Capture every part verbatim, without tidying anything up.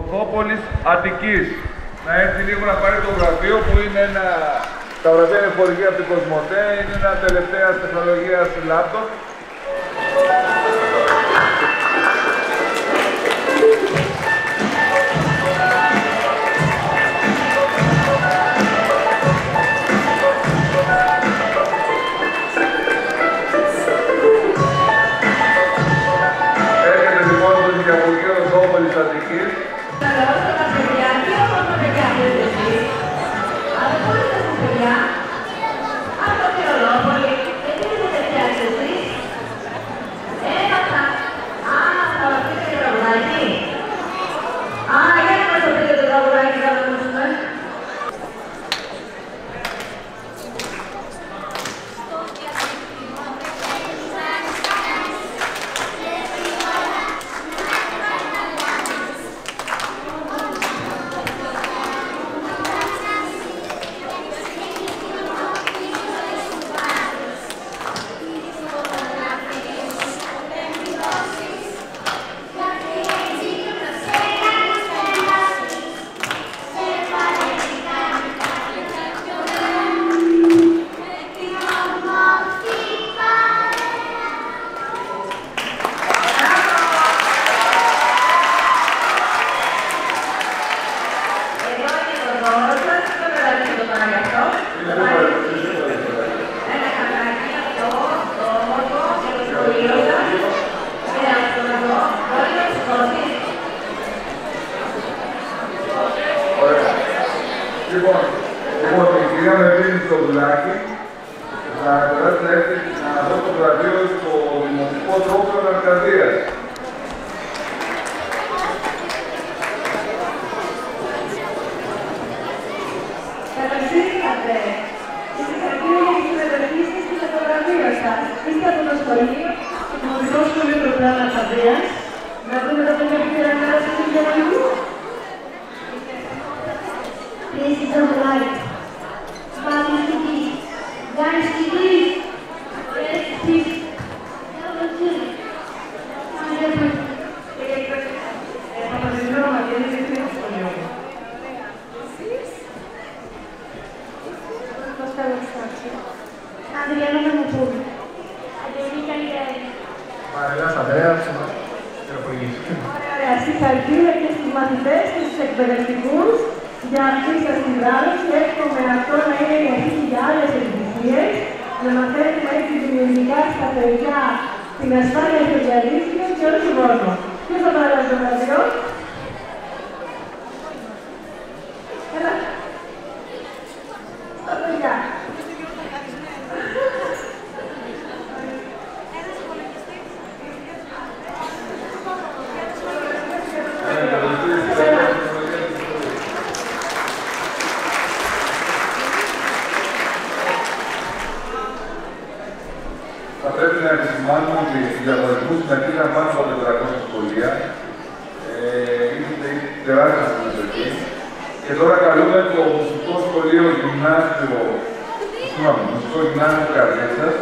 Κοσμοπόλης Αττικής. Να έρθει λίγο να πάρει το βραβείο που είναι ένα... Τα βραβεία είναι χορηγία από την Κοσμοτέ, είναι ένα τελευταία τεχνολογίας λάπτοπ. Έρχεται λοιπόν το νοικιαπουργείο Κοσμοπόλης Αττικής. Λοιπόν, λοιπόν, η κυρία με δίνει στο δουλάκι να περάσει να έρθει να δώσει το βραβείο στο Δημοτικό Τρόπο Αρκαδίας. Καλώς ήρθατε. Συγχαρητήρια για τη συμμετοχή σας και για το βραβείο σας. Είστε από το σχολείο, το Δημοτικό Σχολείο Τροπλάν Αρκαδίας. Να δούμε τα παιδιά που πήραν μέρα στο Συγγενικού. This is the light. Bobby City. Guys, City. Yes, City. Hello, City. Adriana Mamapur. Adriana Γκέρι. Μαριλάς Ανδρέας, τηλεφωνική. Ωραία, ωραία. Συγχαρητήρια και στους μαθητές και στους εκπαιδευτικούς για αυτή σας την βράδυση. Εύχομαι αυτό να είναι η αρχή για άλλες επιτυχίες, να μαθαίνουμε έτσι δημιουργικά στα παιδιά την ασφάλεια και την αλήθεια και όχι μόνο. Ποιος θα πάρει το βραβείο? Έλα. Στα παιδιά. Θα πρέπει να επισημάνουμε ότι οι διαγωνισμούς συμμετείχαν πάνω από τετρακόσια σχολεία. Ε, Είχατε τεράστια συμμετοχή. Και τώρα καλούμε το μουσικό σχολείο γυμνάσιο, συγγνώμη, μουσικό γυμνάσιο Καρδίτσας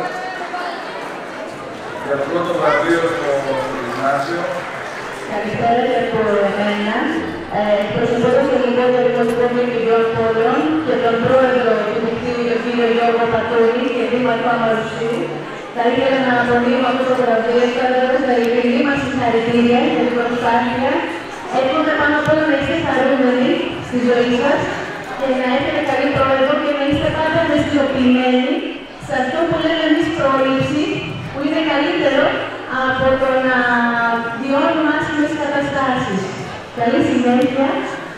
για το πρώτο βραβείο στο γυμνάσιο. Καλησπέρα και από εμένα. Προσωπώ το Γενικό Δημοτικό Βιβλίο Πόλεων και τον πρόεδρο του Δικτύου, τον κύριο Γιώργο Πατούλη και δήμαρχο Αμαρουσίου. Θα ήθελα να απονείμω αυτό το βραβείο, κάνοντας τα ειλικρινή μας συγχαρητήρια για την προσπάθεια. Εύχομαι πάνω απ' όλα να είστε χαρούμενοι στη ζωή σας και να έχετε καλή πρόοδο και να είστε πάντα ευαισθητοποιημένοι σε αυτό που λέμε εμείς πρόληψη, που είναι καλύτερο από το να βιώνουμε άσχημες καταστάσεις. Καλή συνέχεια.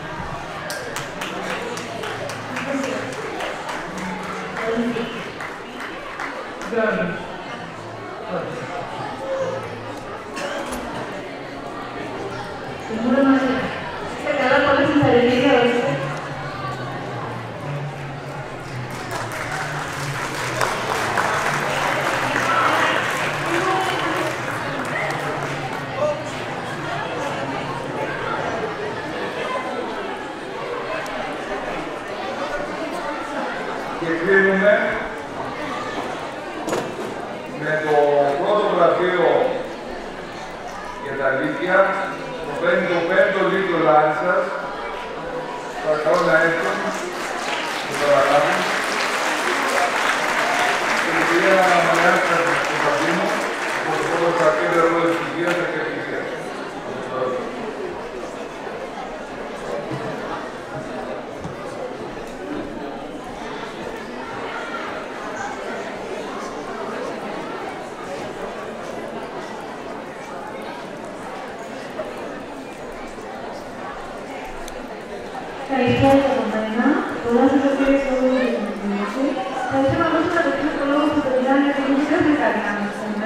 Σίγουρα μας είστε καλά, πολλά συγχαρητήρια όλοι. Και κλείνουμε με το πρώτο βραβείο για τα αλήθεια, το πενήντα πέντε Little Answers, Καλησπέρα από μένα. Πολλά σας ευχαριστώ για την εκδήλωση. Θα ήθελα να δώσω καταρχήν το λόγο στον Τολιάννη, γιατί δεν ξέρετε κάτι να μας πούμε.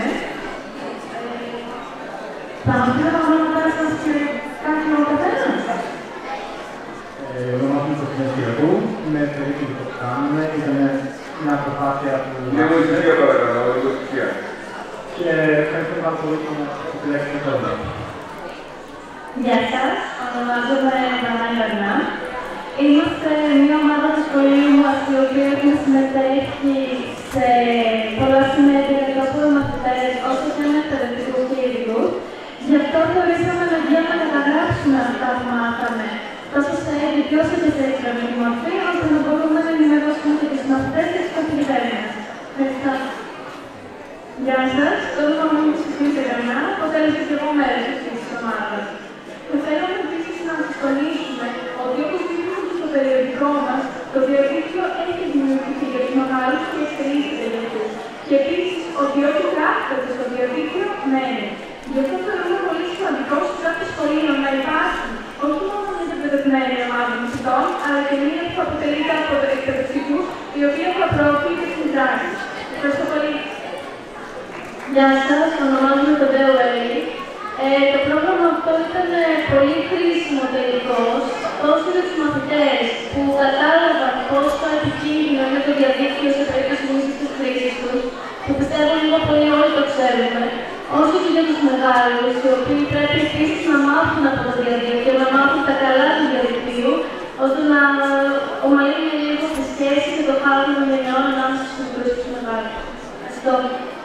Θα μας πείτε τα ονόματά σας και κάτι ο καθένας. Ονομάζομαι Κωνσταντίνος Κυριακού. Με περίπου το που κάνουμε. Ήταν μια προσπάθεια που... Λίγο ησυχία παρακαλώ, λίγο ησυχία. Και ευχαριστώ πάρα πολύ που μας επιλέξετε τώρα. Γεια σας, ονομάζομαι Μανάλη Βαρνά. Είμαστε μια ομάδα του σχολείου μας η οποία έχουμε συμμετέχει σε πολλά συνέδρια για τα οποία μαθητές όσο και με εκπαιδευτικούς και ειδικούς. Γι' αυτό θεωρήσαμε αναγκαίο να καταγράψουμε αυτά που μάθαμε τόσο σε έδειξη όσο και σε ηλεκτρονική μορφή, ώστε να μπορούμε να ενημερώσουμε και τους μαθητές και τους καθηγητές μας. Ευχαριστώ. Γεια σας, το όνομα μου είναι Σοφία Γαρνά, αποτέλεσε και εγώ μέρος αυτής της ομάδας. Και θέλαμε επίσης να σας τονίσουμε ότι όπως δείχνουμε στο περιοδικό μας, το διαδίκτυο έχει δημιουργηθεί για τους μεγάλους και ευθερείς τελετούς. Και επίσης ότι ό,τι γράφεται στο διαδίκτυο μένει. Γι' αυτό θεωρούμε πολύ σημαντικό σε κάθε σχολείο να υπάρχει όχι μόνο μια εκπαιδευμένη ομάδα μαθητών, αλλά και μια που αποτελείται από εκπαιδευτικούς, οι οποίοι θα προωθούν την δράση. Ευχαριστώ πολύ. Γεια σας, ονομάζομαι τον Τέο Βέλη. Ε, το πρόγραμμα αυτό ήταν πολύ χρήσιμο τελικώς, τόσο για τους μαθητές που κατάλαβαν πόσο επικίνδυνο είναι το διαδίκτυο σε περίπτωση μίσης της χρήσης τους, που πιστεύω λίγο πολύ όλοι το ξέρουμε, όσο και για τους μεγάλους, οι οποίοι πρέπει επίσης να μάθουν από το διαδίκτυο, να μάθουν τα καλά του διαδικτύου, ώστε να ομαλύνουν λίγο τη σχέση και το χάρο των γενιών ανάμεσα στους μικρούς και τους μεγάλους. Ευχαριστώ.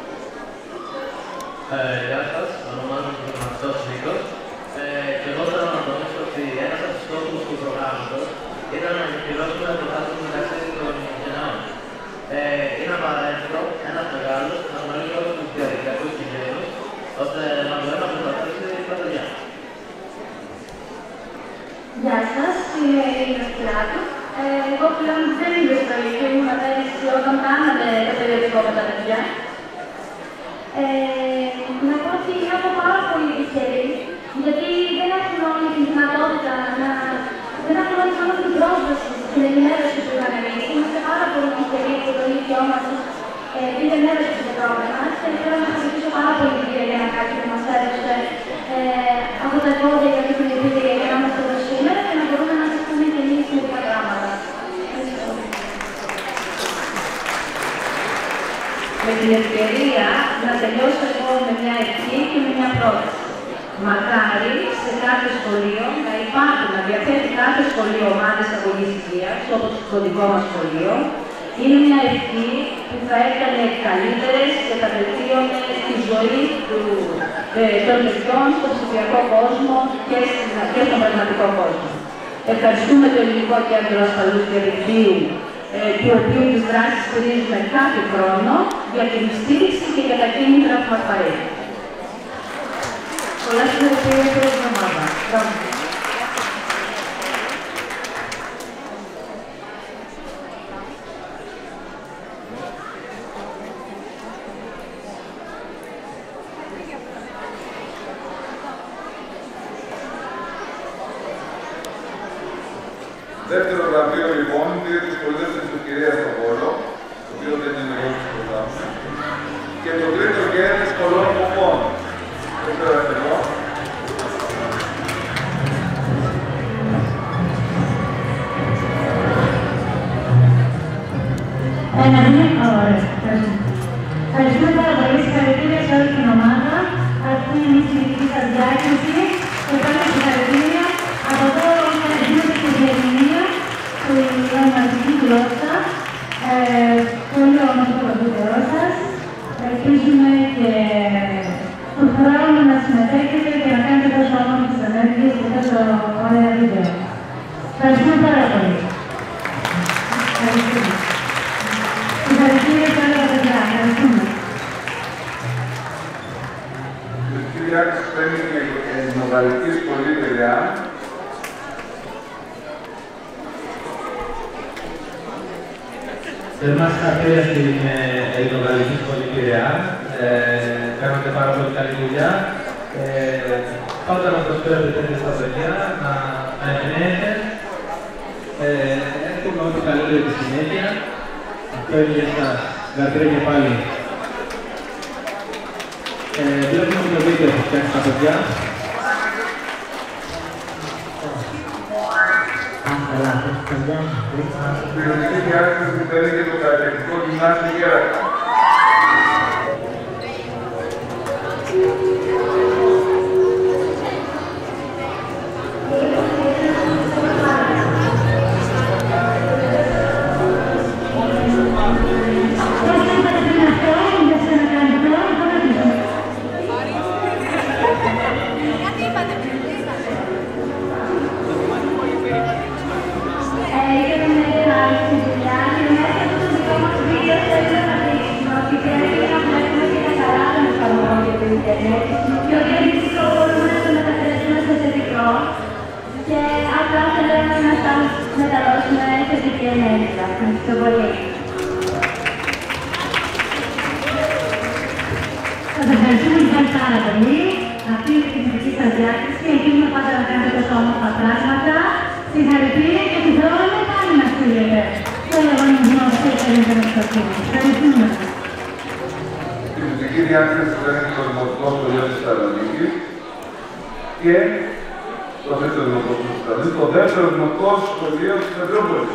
Γεια σας, ονομάζομαι τον Μαθητός Νίκος ε, και εγώ θέλω να τονίσω ότι ένας από τους στόχους του προγράμματος ήταν να εκπληρώσουμε το χάσμα μεταξύ των γενναιών. Ε, είναι απαραίτητο ένας μεγάλος να γνωρίζει όλους τους διαδικτυακούς κινδύνους, ώστε να μπορεί να προστατεύσει τα παιδιά. Γεια σας, είμαι η Ελίνα Σπυράτου. Ε, εγώ πλέον δεν είμαι στο Λύκειο, ήμουν πέρυσι όταν κάναμε το περιοδικό με τα παιδιά. Ε, να πω ότι είμαι πάρα πολύ τυχερή, γιατί δεν έχουν όλη τη δυνατότητα να... δεν έχουν όλη την πρόσβαση στην ενημέρωση που είχαμε εμείς. Είμαστε πάρα πολύ τυχεροί που το Λύκειό μας ε, πήρε μέρος στο πρόγραμμα και θέλω να ευχαριστήσω πάρα πολύ την κυρία Γιάννα Κάκη που μας έδωσε ε, από τα εμπόδια για αυτή την εμπειρία για να είμαστε εδώ σήμερα και να μπορούμε να σας πούμε και εμείς μερικά πράγματα. Με την ευκαιρία να τελειώσω εγώ με μια ευχή και με μια πρόταση. Μακάρι σε κάθε σχολείο να υπάρχουν, να διαθέτει κάθε σχολείο ομάδες αγωγής υγείας, όπως το δικό μας σχολείο. Είναι μια ευχή που θα έκανε καλύτερες και θα βελτίωνε τη ζωή του, ε, των παιδιών στον ψηφιακό κόσμο και, και στον πραγματικό κόσμο. Ευχαριστούμε το Ελληνικό Κέντρο Ασφαλούς Διαδικτύου, ε, του οποίου τις δράσεις στηρίζουμε κάθε χρόνο για την στήριξη και για τα κίνητρα που μας παρέχει. Πολλά συγχαρητήρια για την ομάδα. Δεύτερο βραβείο λοιπόν, πήρε τις πολίτες της ευκαιρίας στον Βόλο, το οποίο δεν είναι εγώ που προγράμμισα, και το τρίτο γέννη σχολών κομμών. Δεν ξέρω αν εδώ. Ένα είναι ωραία. Ευχαριστούμε πάρα πολύ. Συγχαρητήρια σε όλη την ομάδα. Αυτή είναι η συγκεκριτική σας διάκριση. Και πάλι συγχαρητήρια από εδώ ευχαριστούμε τη διερμηνία που είναι μαζική γλώσσα. Πολύ όμορφο το βίντεο σας. Ελπίζουμε και στον χρόνο να συμμετέχετε και να κάνετε τόσο όμορφες ενέργειες και τόσο ωραία βίντεο. Ευχαριστούμε πάρα πολύ. Θερμά συγχαρητήρια στην Ελληνογαλλική Σχολή Πειραιά. Ε, κάνατε πάρα πολύ καλή δουλειά. Ε, πάντα να προσφέρετε τέτοια στα παιδιά, να, να εμπνέετε. Ε, εύχομαι ό,τι καλύτερο τη συνέχεια. Αυτό είναι για εσάς. Συγχαρητήρια και πάλι. Ε, βλέπουμε το βίντεο που φτιάξει τα παιδιά. Στην ελληνική διάσταση θέλει και το καλλιτεχνικό γυμνάσιο Γέρακα. Και ότι αντίστοιχο μπορούμε να το μεταφράσουμε στο θετικό και απλά θέλουμε να τα μεταδώσουμε θετική ενέργεια. Ευχαριστώ πολύ. Σας ευχαριστούμε λοιπόν πάρα πολύ. Αυτή είναι η θετική σας διάκριση. Ελπίζουμε πάντα να κάνετε τόσο όμορφα πράγματα. Συγχαρητήρια και τη δρόμο πάλι να στείλετε στο λογαριασμό του Ελληνικού Εξωτικού. Ευχαριστούμε. Η μουσική διάκριση που είναι το Δημοτικό Σχολείο της Θεσσαλονίκης και το δεύτερο Δημοτικό Σχολείο της Θεσσαλονίκης, το δεύτερο Δημοτικό Σχολείο της Πετρούπολης.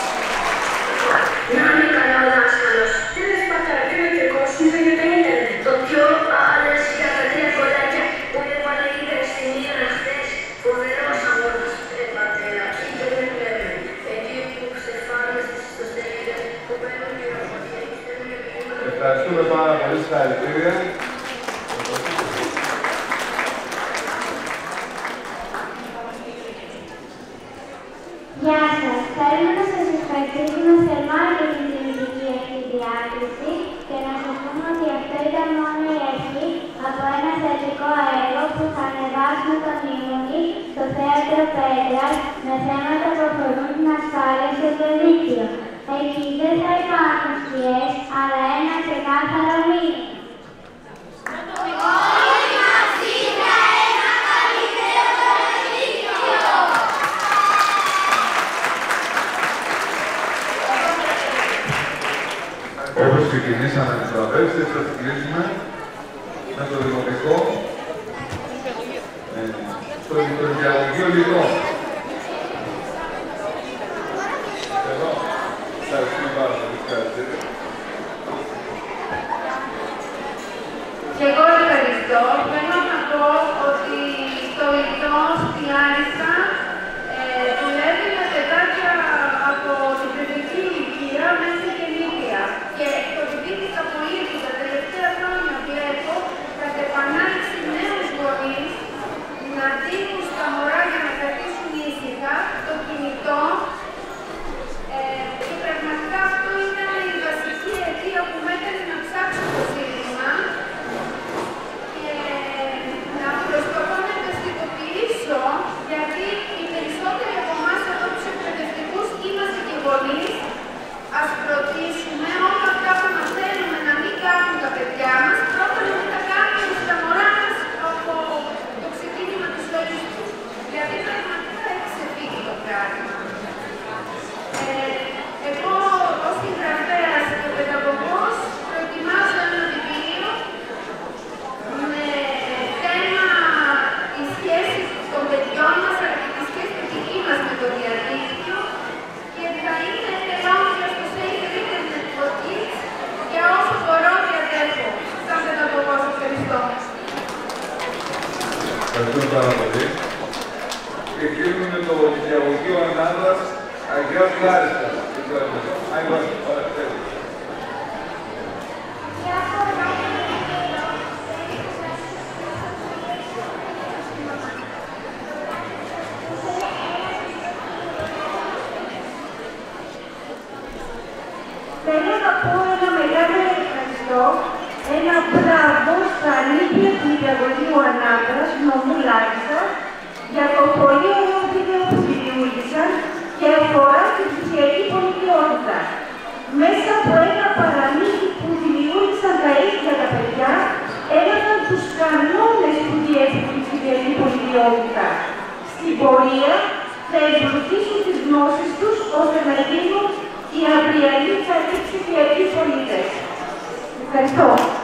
Να είναι καλά ο δάσκαλος. Τι δεν σπατάρει με και κόσμο για το ίντερνετ. Το πιο αλέσια τα τρία κολλάκια που έβαλε ίντερνετ στην Ήρνα χθες. Φοβερός αγώνας, ρε πατέρα. Ίντερνετ λέμε. Εκεί που ξεφάνεσαι στο στέλνετε που παίρνουν πληροφορία. Ευχαριστούμε πάρα πολύ, συγχαρητήρια. Γεια σας. Θέλουμε να σας ευχαριστήσουμε θερμά για την δημιουργική αυτή διάκριση και να σας πούμε ότι αυτό ήταν μόνο η αρχή από ένα θεατρικό έργο που θα ανεβάσουμε τον Ιούνιο στο Θέατρο Πέτρας με θέματα που αφορούν την ασφάλεια στο διαδίκτυο. Εκεί δεν θα υπάρχουν σκιές, αλλά ένα ξεκάθαρο μήνυμα. Όλοι μαζί για ένα καλύτερο διαδίκτυο! Όπως ξεκινήσαμε τις τραπέζες, θα ξεκινήσουμε με το Δημοτικό, ε, το Διαγωγείο Λιτό. Εδώ, ευχαριστούμε πάρα πολύ, ευχαριστήρια. Και εγώ ευχαριστώ. Θέλω να πω ότι το Λιτό στη Λάρισα ε, δουλεύει με παιδάκια από την παιδική ηλικία μέχρι και νίκαια. Και εκπαιδεύτηκα πολύ που τα τελευταία χρόνια βλέπω κατ' επανάληψη νέους γονείς να δίνουν στα μωρά για να κρατήσουν ήσυχα το κινητό. Ε, και πραγματικά αυτό ήταν η βασική αιτία που με έκανε να ψάξω το σύνθημα και να προσπαθώ να το αισθητοποιήσω, γιατί οι περισσότεροι από εμάς εδώ τους εκπαιδευτικούς είμαστε και γονείς. Ας φροντίσουμε όλα αυτά που μας θέλουμε να μην κάνουν τα παιδιά μας, πρώτα να μην τα κάνουν στα μωρά μας από το ξεκίνημα της ζωής τους. Γιατί πραγματικά έχει ξεφύγει το πράγμα. Ε, εγώ ως συγγραφέας και παιδαγωγός προετοιμάζω ένα βιβλίο με θέμα τη σχέση των παιδιών μας αλλά και τη σχέση τη δική μας με το διαδίκτυο και θα είναι τελώνια στο Safe Internet for Kids για όσο μπορώ διατέχω. Σαν παιδαγωγός, ευχαριστώ. Ευχαριστούμε πάρα πολύ. Και κλείνουμε το Διαγωγείο Ανάδρας Αγιάς Λάρισας. Άγιος Παρακτέλης. Θέλω να πω ένα μεγάλο ευχαριστώ, ένα μπράβο στα αλήθεια του Διαγωγείου Ανάδρας, νομού Λάρισας, για το πολύ ωραίο βίντεο που δημιούργησαν και αφορά την ψηφιακή πολιτικότητα. μέσα από ένα παραμύθι που δημιούργησαν τα ίδια τα παιδιά, έλαβαν τους κανόνες που διέπουν την σημερινή πολιτιότητα. Στην πορεία θα εμπλουτίσουν τις γνώσεις τους ώστε να γίνουν οι αυριανοί καλοί ψηφιακοί πολίτες. Ευχαριστώ.